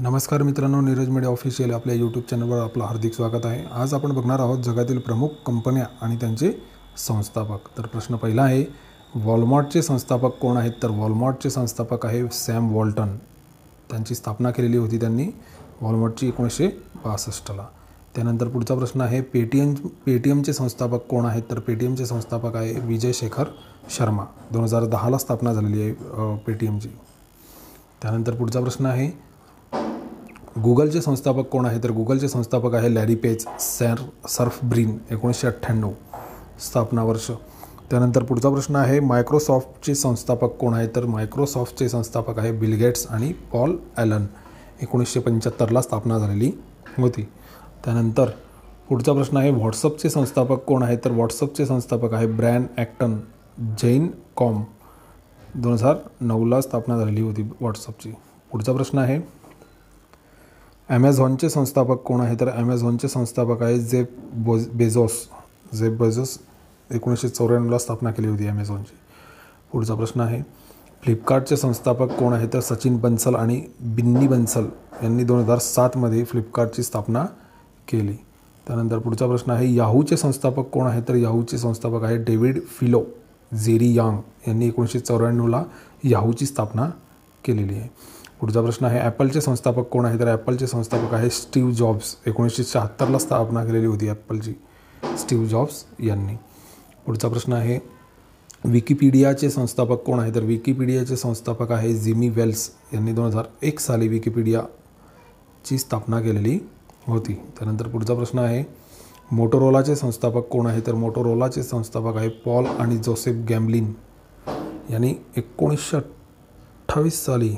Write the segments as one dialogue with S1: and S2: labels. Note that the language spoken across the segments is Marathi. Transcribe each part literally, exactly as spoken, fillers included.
S1: नमस्कार मित्रांनो, नीरज मीडिया ऑफिशियल आपल्या यूट्यूब चॅनलवर आपलं हार्दिक स्वागत आहे। आज आपण बघणार आहोत जगातील प्रमुख कंपन्या आणि त्यांचे संस्थापक। तर प्रश्न पहिला आहे, वॉलमार्टचे संस्थापक कोण आहेत? तर वॉलमार्टचे संस्थापक आहे सॅम वॉल्टन। त्यांची स्थापना केलेली होती त्यांनी वॉलमार्टची एकोणीसशे बासष्टला। त्यानंतर पुढचा प्रश्न आहे, पेटीएम पेटीएमचे संस्थापक कोण आहेत? तर पेटीएमचे संस्थापक आहे विजय शेखर शर्मा। दोन हजार दहाला स्थापना झालेली आहे पेटीएमची। त्यानंतर पुढचा प्रश्न आहे, गूगलचे संस्थापक कोण आहे? तर गूगलचे संस्थापक आहे लॅरी पेज सॅर सर्फ ब्रिन। एकोणीसशे अठ्ठ्याण्णव स्थापना वर्ष। त्यानंतर पुढचा प्रश्न आहे, मायक्रोसॉफ्टचे संस्थापक कोण आहे? तर मायक्रोसॉफ्टचे संस्थापक आहे बिल गेट्स आणि पॉल ॲलन। एकोणीसशे पंच्याहत्तरला स्थापना झालेली होती। त्यानंतर पुढचा प्रश्न आहे, व्हॉट्सअपचे संस्थापक कोण आहे? तर व्हॉट्सअपचे संस्थापक आहे ब्रॅन ॲक्टन जैन कॉम। दोन हजार नऊला स्थापना झालेली होती व्हॉट्सअपची। पुढचा प्रश्न आहे, ॲमेझॉनचे संस्थापक कोण आहे? तर ॲमेझॉनचे संस्थापक आहे जेफ बोज बेझोस जेफ बेझोस। एकोणीसशे चौऱ्याण्णवला स्थापना केली होती ॲमेझॉनची। पुढचा प्रश्न आहे, फ्लिपकार्टचे संस्थापक कोण आहे? तर सचिन बन्सल आणि बिन्नी बन्सल यांनी दोन हजार सातमध्ये फ्लिपकार्टची स्थापना केली। त्यानंतर पुढचा प्रश्न आहे, याहूचे संस्थापक कोण आहे? तर याहूचे संस्थापक आहे डेव्हिड फिलो झेरी यांग यांनी एकोणीसशे चौऱ्याण्णवला याहूची स्थापना केलेली आहे। पुढचा प्रश्न आहे, ॲपलचे संस्थापक कोण आहे? तर ॲपलचे संस्थापक आहे स्टीव जॉब्स। एकोणीसशे शहात्तरला स्थापना केलेली होती ॲपलची स्टीव जॉब्स यांनी। पुढचा प्रश्न आहे, विकिपीडियाचे संस्थापक कोण आहे? तर विकिपीडियाचे संस्थापक आहे जिमी वेल्स यांनी दोन हजार एक साली विकिपीडियाची स्थापना केलेली होती। त्यानंतर पुढचा प्रश्न आहे, मोटोरोलाचे संस्थापक कोण आहे? तर मोटोरोलाचे संस्थापक आहे पॉल आणि जोसेफ गॅम्ब्लिन यांनी एकोणीसशे अठ्ठावीस साली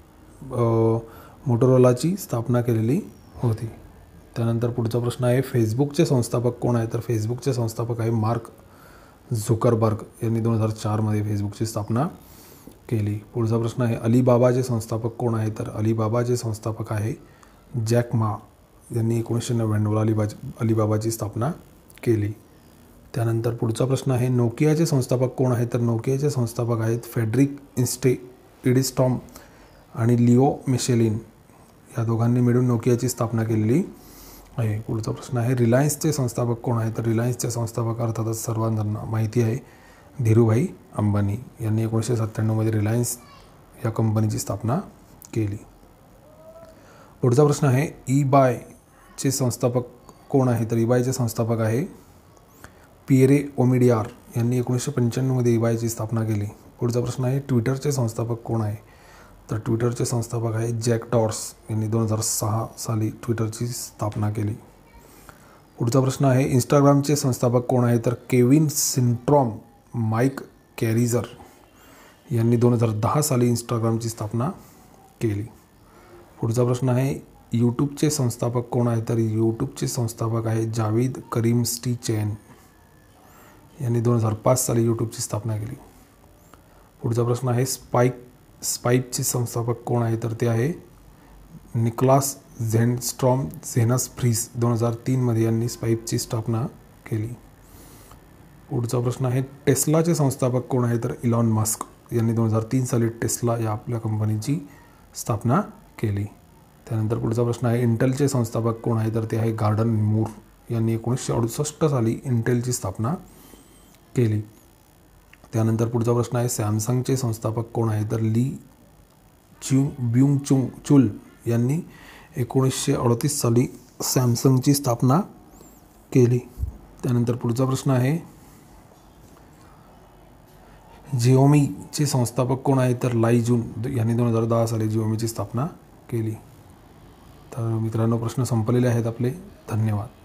S1: मोटोरोलाची स्थापना केलेली होती। त्यानंतर पुढचा प्रश्न आहे, फेसबुकचे संस्थापक कोण आहे? तर फेसबुकचे संस्थापक आहे मार्क झुकरबर्ग यांनी दोन हजार चारमध्ये फेसबुकची स्थापना केली। पुढचा प्रश्न आहे, अलिबाबाचे संस्थापक कोण आहे? तर अलिबाबाचे संस्थापक आहे जॅक मा यांनी एकोणीसशे नव्याण्णवला अलिबा अलिबाबाची स्थापना केली। त्यानंतर पुढचा प्रश्न आहे, नोकियाचे संस्थापक कोण आहे? तर नोकियाचे संस्थापक आहेत फेडरिक इन्स्टे इडिस्टॉम आणि लिओ मिशेलिन या दोघांनी मिळून नोकियाची स्थापना केलेली आहे। पुढचा प्रश्न आहे, रिलायन्सचे संस्थापक कोण आहे? तर रिलायन्सचे संस्थापक अर्थातच सर्वांना माहिती आहे धीरूभाई अंबानी यांनी एकोणीसशे सत्त्याण्णवमध्ये रिलायन्स या कंपनीची स्थापना केली। पुढचा प्रश्न आहे, ई बायचे संस्थापक कोण आहे? तर ई बायचे संस्थापक आहे पिएरे ओमिडियार यांनी एकोणीसशे पंच्याण्णवमध्ये ई बायची स्थापना केली। पुढचा प्रश्न आहे, ट्विटरचे संस्थापक कोण आहे? तर ट्विटरचे संस्थापक आहे जॅक डॉर्स यांनी दोन हजार सहा साली ट्विटरची स्थापना केली। पुढचा प्रश्न आहे, इंस्टाग्रामचे संस्थापक कोण आहे? तर केविन सिंट्रॉम माईक कॅरिझर यांनी दोन हजार दहा साली इंस्टाग्रामची स्थापना केली। पुढचा प्रश्न आहे, यूट्यूबचे संस्थापक कोण आहे? तर यूट्यूबचे संस्थापक आहे जावेद करीम स्टी चैन यांनी दोन हजार पाच साली यूट्यूबची स्थापना केली। पुढचा प्रश्न आहे, स्पाईक स्पाईपचे संस्थापक कोण आहे? तर ते आहे निकलास झेनस्ट्रॉम झेनस फ्रीस। दोन हजार तीनमध्ये यांनी स्पाईपची स्थापना केली। पुढचा प्रश्न आहे, टेस्लाचे संस्थापक कोण आहे? तर इलॉन मस्क यांनी दोन हजार तीन साली टेस्ला या आपल्या कंपनीची स्थापना केली। त्यानंतर पुढचा प्रश्न आहे, इंटेलचे संस्थापक कोण आहे? तर ते आहे गॉर्डन मूर यांनी एकोणीसशे अडुसष्ट साली इंटेलची स्थापना केली। त्यानंतर पुढचा प्रश्न आहे, सॅमसंगचे संस्थापक कोण आहे? तर ली च्यू ब्युंग चुंग चुल यांनी एकोणीसशे अडतीस साली सॅमसंगची स्थापना केली। त्यानंतर पुढचा प्रश्न आहे, जिओमीचे संस्थापक कोण आहे? तर लाई जून यांनी दोन हजार दहा साली जिओमीची स्थापना केली। तर मित्रांनो, प्रश्न संपलेले आहेत आपले। धन्यवाद।